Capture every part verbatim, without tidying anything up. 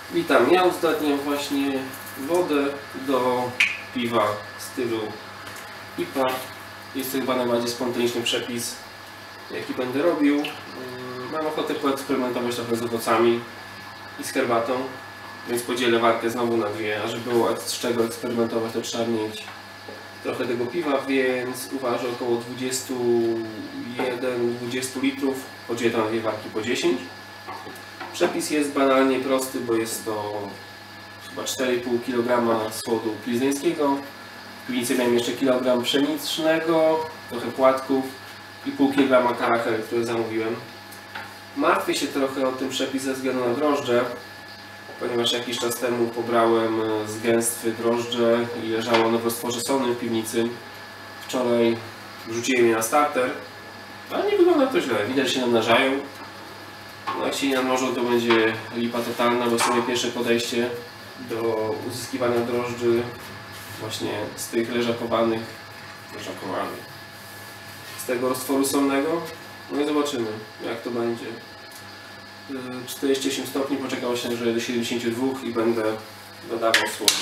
Witam, ja uzdatniam właśnie wodę do piwa w stylu I P A. Jest to chyba najbardziej spontaniczny przepis, jaki będę robił. Mam ochotę poeksperymentować trochę z owocami i z herbatą, więc podzielę warkę znowu na dwie, a żeby było z czego eksperymentować, to trzeba mieć trochę tego piwa, więc uważę około dwadzieścia jeden do dwudziestu litrów, podzielę to na dwie warki po dziesięć. Przepis jest banalnie prosty, bo jest to chyba cztery i pół kilograma słodu plizneńskiego. W piwnicy miałem jeszcze kilogram pszenicznego, trochę płatków i pół kilograma karachel, które zamówiłem. Martwię się trochę o ten przepis ze względu na drożdże, ponieważ jakiś czas temu pobrałem z gęstwy drożdże i leżało one w roztworze solnym w piwnicy. Wczoraj wrzuciłem je na starter, ale nie wygląda to źle, widać, że się namnażają. No jak się nie namnożą, to będzie lipa totalna, bo sobie pierwsze podejście do uzyskiwania drożdży właśnie z tych leżakowanych, leżakowanych, z tego roztworu solnego. No i zobaczymy, jak to będzie. czterdzieści osiem stopni, poczekał się, że do siedemdziesięciu dwóch i będę dodawał słodu.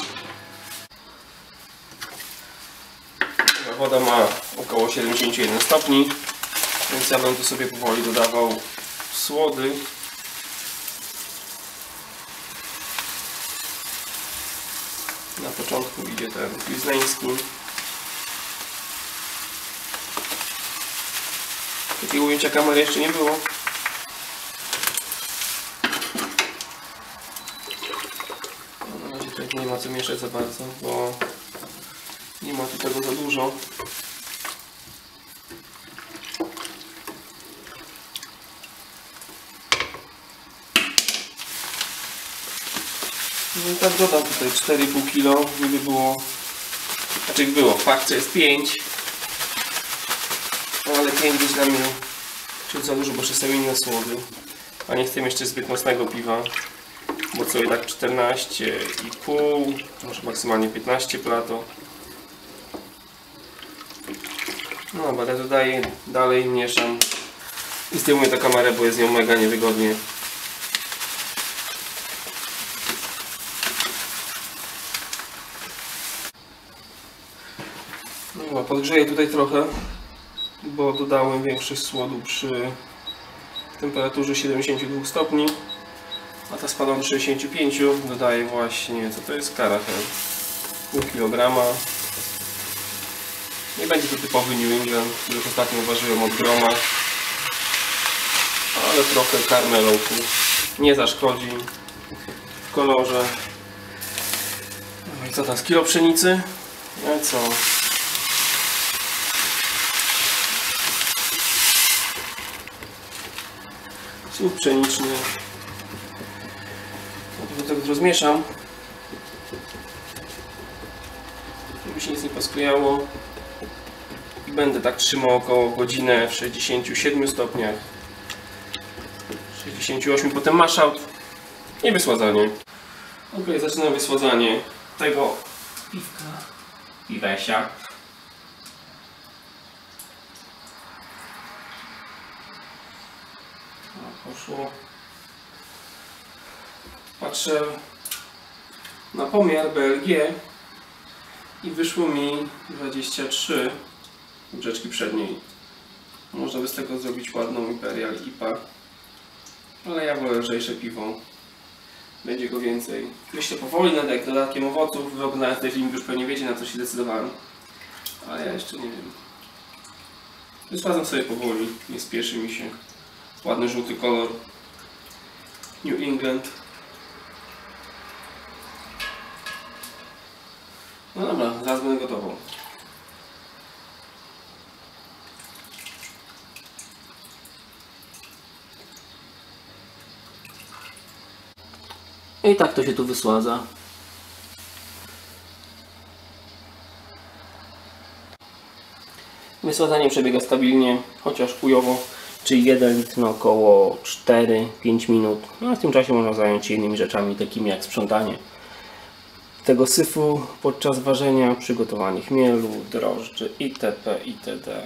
Woda ma około siedemdziesiąt jeden stopni, więc ja będę sobie powoli dodawał słody. Na początku idzie ten plizneński. Takiego ujęcia kamery jeszcze nie było. Na razie tutaj nie ma co mieszać za bardzo, bo nie ma tu tego za dużo. No i tak dodam tutaj cztery i pół kilo, niby było, znaczy było, w fakcie jest pięć, ale pięć jest dla mnie ciut za dużo, bo przestawienie na słody, a nie chcę jeszcze zbyt mocnego piwa, bo co i tak czternaście i pół, może maksymalnie piętnaście plato. No dobra, ja dodaję, dalej mieszam i zdejmuję tę kamerę, bo jest z nią mega niewygodnie. No, podgrzeję tutaj trochę, bo dodałem większość słodu przy temperaturze siedemdziesięciu dwóch stopni, a ta spadła do sześćdziesięciu pięciu. Dodaję właśnie, co to jest, karachel, pół kilograma. Nie będzie to typowy New England, który ostatnio ważyłem od groma, ale trochę karmeloku nie zaszkodzi w kolorze. No i co tam, z kilo pszenicy? No i co? Słód pszeniczny. Do tego rozmieszam, żeby się nic nie posklejało. I będę tak trzymał około godzinę w sześćdziesięciu siedmiu stopniach. sześćdziesięciu ośmiu, potem mash out i wysładzanie. Ok, zaczynam wysładzanie tego piwka, piwesia. Poszło. Patrzę na pomiar B L G i wyszło mi dwadzieścia trzy łyżeczki przedniej. Można by z tego zrobić ładną Imperial I P A, ale ja wolę lżejsze piwo. Będzie go więcej. Myślę powoli nad jak dodatkiem owoców. Wy oglądając ten film już pewnie wiecie, na co się zdecydowałem, ale ja jeszcze nie wiem. Wysładzam sobie powoli, nie spieszy mi się. Ładny żółty kolor New England. No dobra, zaraz będę gotową. I tak to się tu wysładza. Wysładzanie przebiega stabilnie, chociaż chujowo. Czyli jeden litr na około cztery do pięciu minut. No, a w tym czasie można zająć się innymi rzeczami, takimi jak sprzątanie tego syfu podczas ważenia, przygotowanie chmielu, drożdży itp. itd.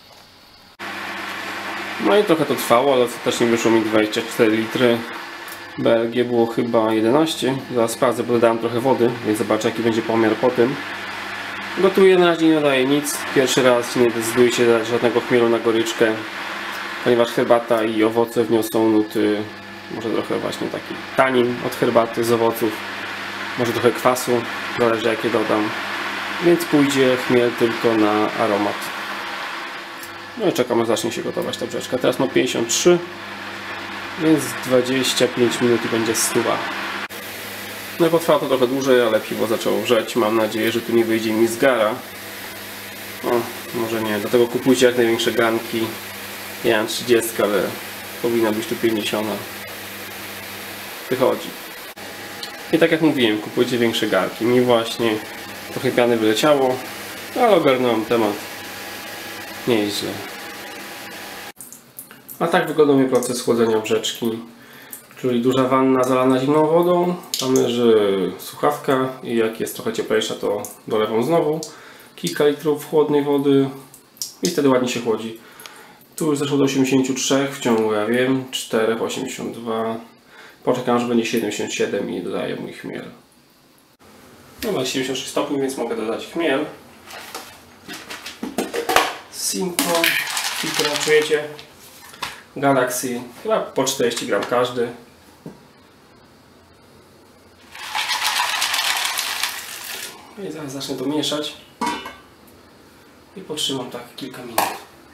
No i trochę to trwało, ale ostatecznie wyszło mi dwadzieścia cztery litry. B L G było chyba jedenaście. Zaraz sprawdzę, bo dodałem trochę wody, więc zobaczę jaki będzie pomiar po tym. Gotuję, na razie nie dodaję nic. Pierwszy raz nie decyduję się dać żadnego chmielu na goryczkę, ponieważ herbata i owoce wniosą nuty, może trochę właśnie taki tanin od herbaty z owoców, może trochę kwasu, zależy jakie dodam. Więc pójdzie chmiel tylko na aromat. No i czekam, aż zacznie się gotować ta brzeczka. Teraz ma pięćdziesiąt trzy, więc dwadzieścia pięć minut i będzie stuwa. No i potrwało to trochę dłużej, ale piwo zaczęło wrzeć. Mam nadzieję, że tu nie wyjdzie mi z gara. No, może nie. Dlatego kupujcie jak największe garnki. Ja mam trzydzieści, ale powinna być tu pięćdziesiąt. Wychodzi. I tak jak mówiłem, kupujcie większe garnki. Mi właśnie trochę piany wyleciało, ale ogarnąłem temat. Nie jest źle. A tak wygląda mi proces chłodzenia brzeczki. Czyli duża wanna zalana zimną wodą, tam leży słuchawka i jak jest trochę cieplejsza, to dolewam znowu kilka litrów chłodnej wody i wtedy ładnie się chłodzi. Tu już zeszło do osiemdziesięciu trzech w ciągu, ja wiem, cztery, osiemdziesiąt dwa. Poczekam, że będzie siedemdziesiąt siedem i dodaję mój chmiel. No ma siedemdziesiąt sześć stopni, więc mogę dodać chmiel. Simco, filtr czujecie? Galaxy, chyba po czterdzieści gram każdy. I zaraz zacznę to mieszać i potrzymam tak kilka minut.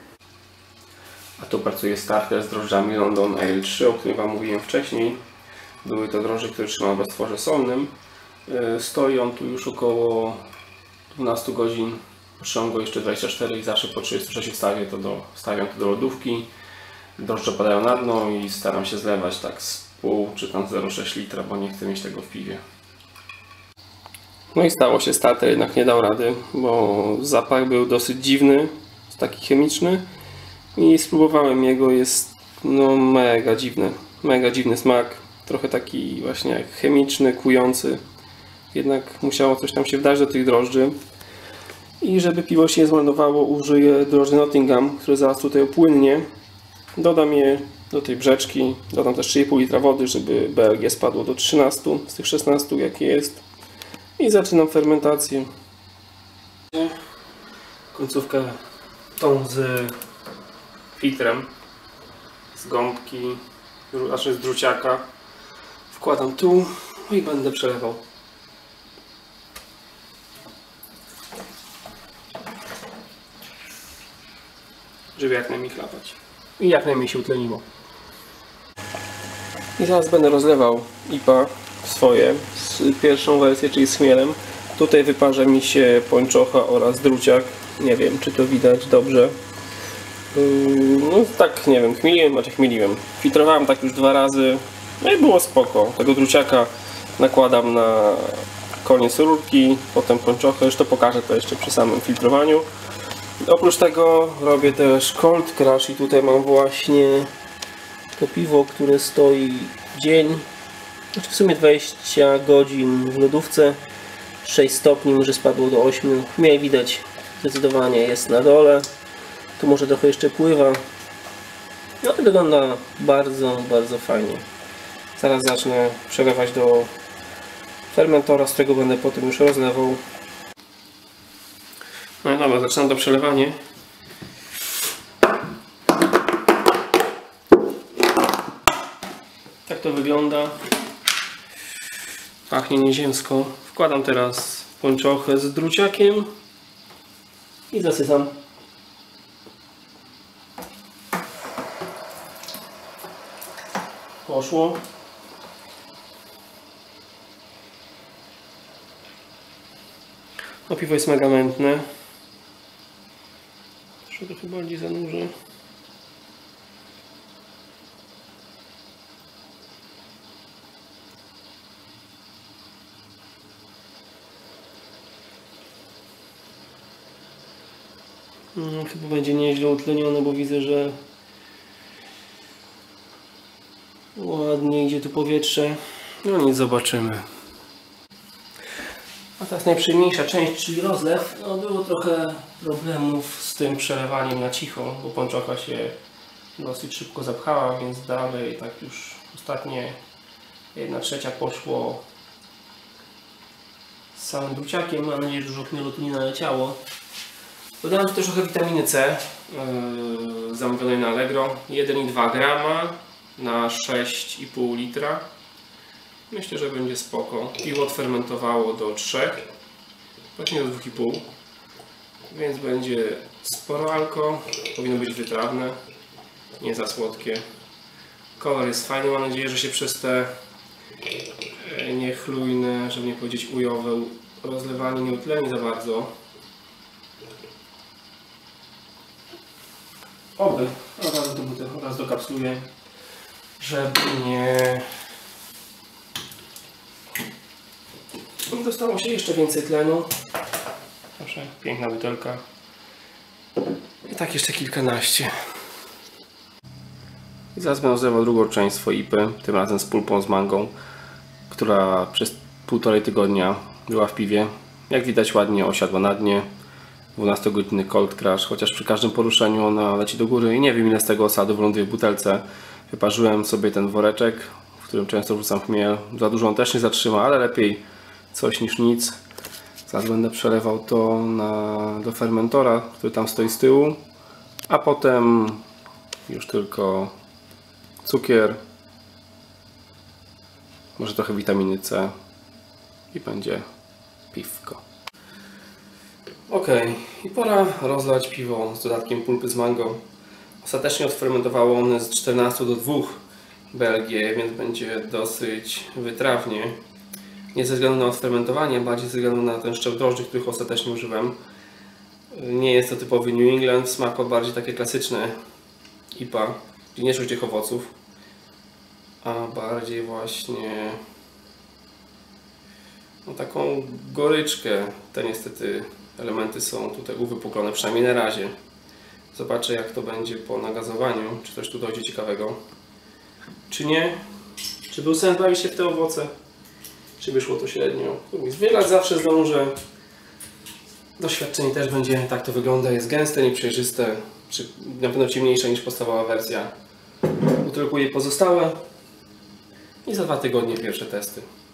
A tu pracuje starter z drożdżami London Ale trzy, o którym Wam mówiłem wcześniej. Były to drożdże, które trzymam w roztworze solnym. Stoi on tu już około dwanaście godzin. Trzymam go jeszcze dwadzieścia cztery i zawsze po trzydzieści sześć wstawię to do, wstawiam to do lodówki. Drożdże padają na dno i staram się zlewać tak z pół czy tam zero przecinek sześć litra, bo nie chcę mieć tego w piwie. No i stało się, starter jednak nie dał rady, bo zapach był dosyć dziwny, taki chemiczny i spróbowałem jego, jest no mega dziwny, mega dziwny smak, trochę taki właśnie jak chemiczny, kujący. Jednak musiało coś tam się wdać do tych drożdży i żeby piwo się nie zmarnowało, użyję drożdży Nottingham, które zaraz tutaj opłynnie. Dodam je do tej brzeczki, dodam też trzy i pół litra wody, żeby B L G spadło do trzynastu z tych szesnastu jakie jest. I zaczynam fermentację. Końcówkę tą z filtrem, z gąbki, znaczy z druciaka wkładam tu i będę przelewał. Żeby jak najmniej chlapać i jak najmniej się utleniło. I zaraz będę rozlewał I P A swoje, z pierwszą wersję, czyli z chmielem. Tutaj wyparza mi się pończocha oraz druciak. Nie wiem, czy to widać dobrze. No tak, nie wiem, chmieliłem, znaczy chmieliłem. Filtrowałem tak już dwa razy, no i było spoko. Tego druciaka nakładam na koniec rurki, potem pończochę, już to pokażę to jeszcze przy samym filtrowaniu. Oprócz tego robię też cold crash i tutaj mam właśnie to piwo, które stoi dzień, znaczy w sumie dwadzieścia godzin w lodówce, sześć stopni, może spadło do ośmiu. Chmiel widać zdecydowanie jest na dole, tu może trochę jeszcze pływa, no to wygląda bardzo, bardzo fajnie. Zaraz zacznę przelewać do fermentora, z którego będę potem już rozlewał. No i dobra, zaczynam to przelewanie. Tak to wygląda. Pachnie nieziemsko. Wkładam teraz pończochę z druciakiem i zasypam. Poszło. No piwo jest mega mętne. Jeszcze trochę bardziej zanurzę. No, chyba będzie nieźle utlenione, bo widzę, że ładnie idzie tu powietrze. No nic, zobaczymy. A teraz najprzyjemniejsza część, czyli rozlew. No, było trochę problemów z tym przelewaniem na cicho, bo pończocha się dosyć szybko zapchała, więc dalej tak już ostatnie Jedna trzecia poszło z samym druciakiem. Mam nadzieję, że dużo chmielu tu nie naleciało. Dodałem tu też trochę witaminy C yy, zamówionej na Allegro. jeden i dwa grama na sześć i pół litra. Myślę, że będzie spoko. Piwo odfermentowało do trzech, właśnie do dwóch i pół. Więc będzie sporo alko. Powinno być wytrawne, nie za słodkie. Kolor jest fajny. Mam nadzieję, że się przez te niechlujne, żeby nie powiedzieć ujowe, rozlewanie nie utleni za bardzo. Oby, od razu do buty, od razu dokapsluję, żeby nie dostało się jeszcze więcej tlenu. Proszę, piękna butelka. I tak jeszcze kilkanaście. I zaraz będę rozlewał drugą część swojej I P Y, tym razem z pulpą z mangą, która przez półtorej tygodnia była w piwie. Jak widać ładnie osiadła na dnie. dwunastogodzinny cold crash, chociaż przy każdym poruszeniu ona leci do góry i nie wiem ile z tego osadu wyląduje w butelce. Wyparzyłem sobie ten woreczek, w którym często wrzucam chmiel. Za dużo on też nie zatrzyma, ale lepiej coś niż nic. Zaraz będę przelewał to na, do fermentora, który tam stoi z tyłu, a potem już tylko cukier, może trochę witaminy C i będzie piwko. Ok, i pora rozlać piwo z dodatkiem pulpy z mango. Ostatecznie odfermentowało one z czternastu do dwóch B L G, więc będzie dosyć wytrawnie. Nie ze względu na odfermentowanie, bardziej ze względu na ten szczep drożdży, których ostatecznie użyłem. Nie jest to typowy New England, smak bardziej takie klasyczne I P A, czyli nie czuć tych owoców, a bardziej właśnie no, taką goryczkę. Te niestety elementy są tutaj uwypuklone, przynajmniej na razie. Zobaczę jak to będzie po nagazowaniu, czy coś tu dojdzie ciekawego, czy nie. Czy był sens bawić się w te owoce, czy wyszło to średnio. Wylać zawsze zdążę. Doświadczenie też będzie, tak to wygląda, jest gęste, nieprzejrzyste, czy na pewno ciemniejsze niż podstawowa wersja. Utylkuję pozostałe i za dwa tygodnie pierwsze testy.